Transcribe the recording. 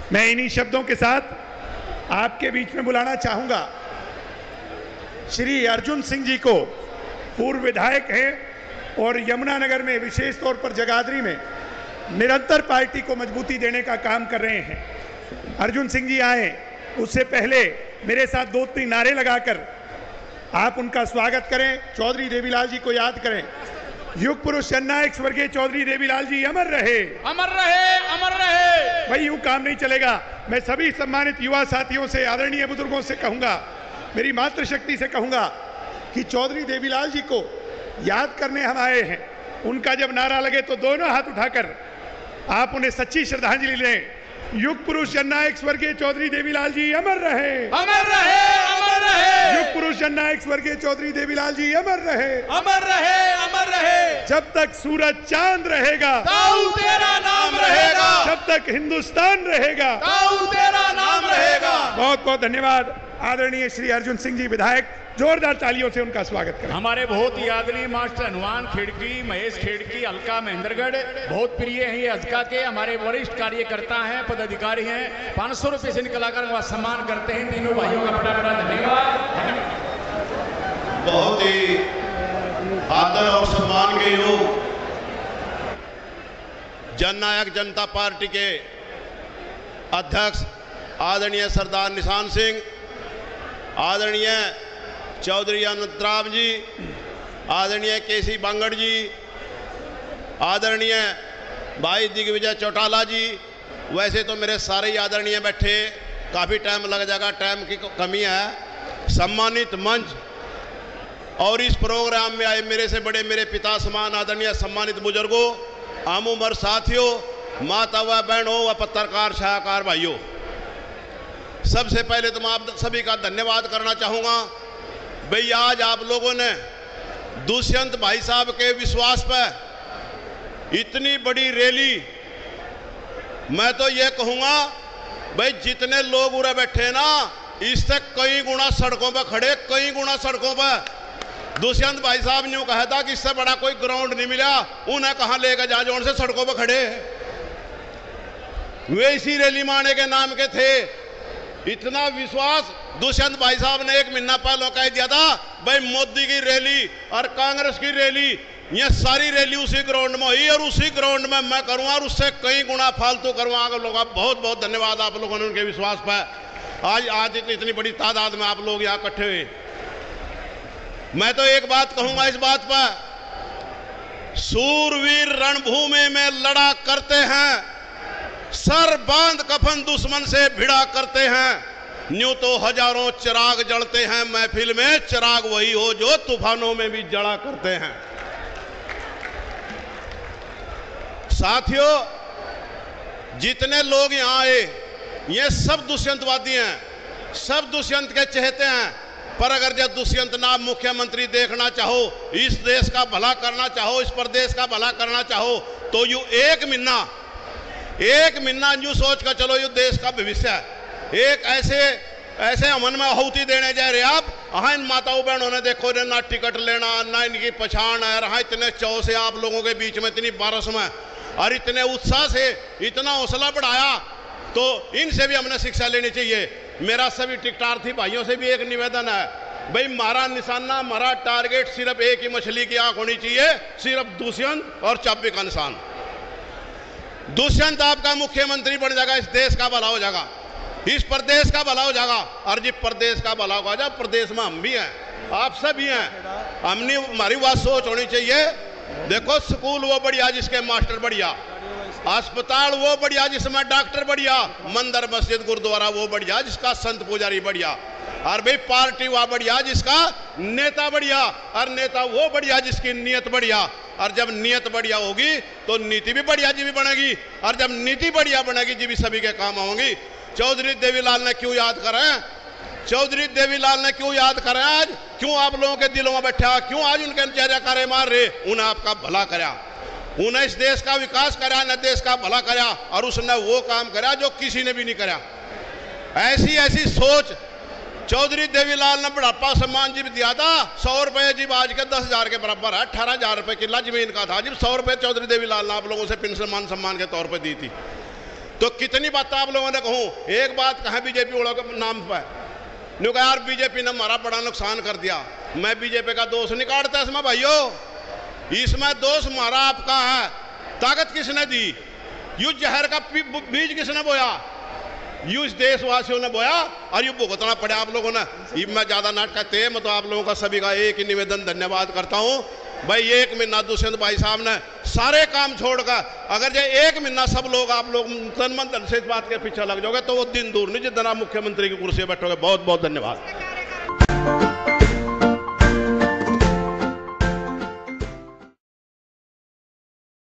मैं इन्हीं शब्दों के साथ आपके बीच में बुलाना चाहूंगा श्री अर्जुन सिंह जी को। पूर्व विधायक हैं और यमुनानगर में, विशेष तौर पर जगाधरी में निरंतर पार्टी को मजबूती देने का काम कर रहे हैं। अर्जुन सिंह जी आए उससे पहले मेरे साथ 2-3 नारे लगाकर आप उनका स्वागत करें। चौधरी देवीलाल जी को याद करें। युग पुरुष जननायक स्वर्गीय चौधरी देवीलाल जी अमर रहे, अमर रहे, अमर रहे। भाई यूं काम नहीं चलेगा। मैं सभी सम्मानित युवा साथियों से, आदरणीय बुजुर्गों से कहूंगा, मेरी मातृशक्ति से कहूंगा कि चौधरी देवीलाल जी को याद करने हम आए हैं। उनका जब नारा लगे तो दोनों हाथ उठाकर आप उन्हें सच्ची श्रद्धांजलि लें। युग पुरुष जननायक स्वर्गीय चौधरी देवीलाल जी अमर रहे, अमर रहे, अमर रहे। युग पुरुष जननायक स्वर्गीय चौधरी देवीलाल जी अमर रहे, अमर रहे, अमर रहे। जब तक सूरज चांद रहेगा ताऊ तेरा नाम रहेगा, जब तक हिंदुस्तान रहेगा ताऊ तेरा नाम रहेगा। बहुत बहुत धन्यवाद आदरणीय श्री अर्जुन सिंह जी विधायक। जोरदार तालियों से उनका स्वागत करें। हमारे बहुत ही आदरणीय मास्टर हनुमान खेड़की, महेश खेड़की, अलका महेंद्रगढ़ बहुत प्रिय हैं। ये अजका के हमारे वरिष्ठ कार्यकर्ता हैं, पदाधिकारी हैं। 500 रुपये से निकलाकर वह सम्मान करते हैं। तीनों भाइयों का बड़ा बड़ा धन्यवाद। बहुत ही आदर और सम्मान के योग जननायक जनता पार्टी के अध्यक्ष आदरणीय सरदार निशान सिंह, आदरणीय चौधरी अनंतराम जी, आदरणीय केसी बांगड़ जी, आदरणीय भाई दिग्विजय चौटाला जी। वैसे तो मेरे सारे ही आदरणीय बैठे, काफ़ी टाइम लग जाएगा, टाइम की कमी है। सम्मानित मंच और इस प्रोग्राम में आए मेरे से बड़े, मेरे पिता समान आदरणीय सम्मानित बुजुर्गों, आम उम्र साथियों, माता व बहनों व पत्रकार शाहकार भाइयों, सबसे पहले तो मैं आप सभी का धन्यवाद करना चाहूँगा। भाई आज आप लोगों ने दुष्यंत भाई साहब के विश्वास पर इतनी बड़ी रैली, मैं तो ये कहूँगा भाई जितने लोग उरे बैठे ना, इससे कई गुना सड़कों पर खड़े, कई गुना सड़कों पर। दुष्यंत भाई साहब ने कहा था कि इससे बड़ा कोई ग्राउंड नहीं मिला, उन्हें कहाँ लेकर जा जो उनसे सड़कों पर खड़े। वे इसी रैली माने के नाम के थे। इतना विश्वास दुष्यंत भाई साहब ने 1 महीना पहले कह दिया था, भाई मोदी की रैली और कांग्रेस की रैली, ये सारी रैली उसी ग्राउंड में हुई और उसी ग्राउंड में मैं करूँगा और उससे कई गुना फालतू करूँगा। लोग बहुत बहुत धन्यवाद आप लोगों ने उनके विश्वास पर। आज इतनी बड़ी तादाद में आप लोग यहाँ इकट्ठे हुए। मैं तो एक बात कहूँगा इस बात पर, सूरवीर रणभूमि में लड़ा करते हैं, सर बांध कफन दुश्मन से भिड़ा करते हैं। न्यू तो हजारों चिराग जलते हैं, महफिल में चिराग वही हो जो तूफानों में भी जला करते हैं। साथियों, जितने लोग यहाँ आए ये सब दुष्यंतवादी हैं, सब दुष्यंत के चहेते हैं। पर अगर जब दुष्यंत नाम मुख्यमंत्री देखना चाहो, इस देश का भला करना चाहो, इस प्रदेश का भला करना चाहो, तो यू एक महीना यूं सोच कर चलो यू देश का भविष्य है। एक ऐसे अमन में आहुति देने जा रहे आप। हाँ, इन माताओं बहनों ने देखो ना टिकट लेना, ना इनकी पहचान है। रहा इतने चाव से आप लोगों के बीच में, इतनी बारिश में और इतने उत्साह से इतना हौसला बढ़ाया, तो इनसे भी हमने शिक्षा लेनी चाहिए। मेरा सभी टिकटार्थी भाइयों से भी एक निवेदन है, भाई हमारा निशाना, हमारा टारगेट सिर्फ एक ही मछली की आंख होनी चाहिए, सिर्फ दुष्यंत और चाबी का निशान। दुष्यंत आपका मुख्यमंत्री बन जाएगा, इस देश का भला हो जाएगा, इस प्रदेश का भला हो जाएगा। और जिस प्रदेश का भला हो जाए, प्रदेश में हम भी हैं, आप सब भी हैं। हमने हमारी बात सोच होनी चाहिए। देखो, स्कूल वो बढ़िया जिसके मास्टर बढ़िया, अस्पताल वो बढ़िया जिसमें डॉक्टर बढ़िया, मंदिर मस्जिद गुरुद्वारा वो बढ़िया जिसका संत पुजारी बढ़िया, और भाई पार्टी वह बढ़िया जिसका नेता बढ़िया, और नेता वो बढ़िया जिसकी नीयत बढ़िया। और जब नीयत बढ़िया होगी तो नीति भी बढ़िया जी भी बनेगी, और जब नीति बढ़िया बनेगी जी भी सभी के काम होंगी। चौधरी देवीलाल ने क्यों याद करें, चौधरी देवीलाल ने क्यों याद करें आज, क्यों आप लोगों के दिलों में बैठा, क्यों आज उनके जयजयकारे मार रहे। उन्हें आपका भला करा, उन्हें इस देश का विकास करा, न देश का भला करा, और उसने वो काम करा जो किसी ने भी नहीं करा। ऐसी सोच चौधरी देवीलाल ने बुढ़ापा सम्मान जी दिया था 100 रुपये जी, आज के 10,000 के बराबर है। 18,000 रुपये किला जमीन का था जी, 100 रुपये चौधरी देवीलाल ने आप लोगों से पेंशन सम्मान के तौर पर दी थी। तो कितनी बात आप लोगों ने कहूं, एक बात कहा बीजेपी वालों के नाम पर, नु कहा यार बीजेपी ने हमारा बड़ा नुकसान कर दिया। मैं बीजेपी का दोष नहीं काटता इसमें भाइयों, इसमें दोष हमारा आपका है। ताकत किसने दी, यू जहर का बीज किसने बोया, यू इस देशवासियों ने बोया और यू भुगतना पड़ा आप लोगों ने। मैं ज्यादा नाटक कहते हैं, मैं तो आप लोगों का सभी का एक ही निवेदन धन्यवाद करता हूं भाई। 1 महीना दुष्यंत भाई साहब ने सारे काम छोड़कर, अगर जो 1 महीना सब लोग आप लोग तन मन धन से इस बात के पीछे लग जाओगे तो वो दिन दूर नहीं जिस दिन आप मुख्यमंत्री की कुर्सी बैठोगे। बहुत बहुत धन्यवाद।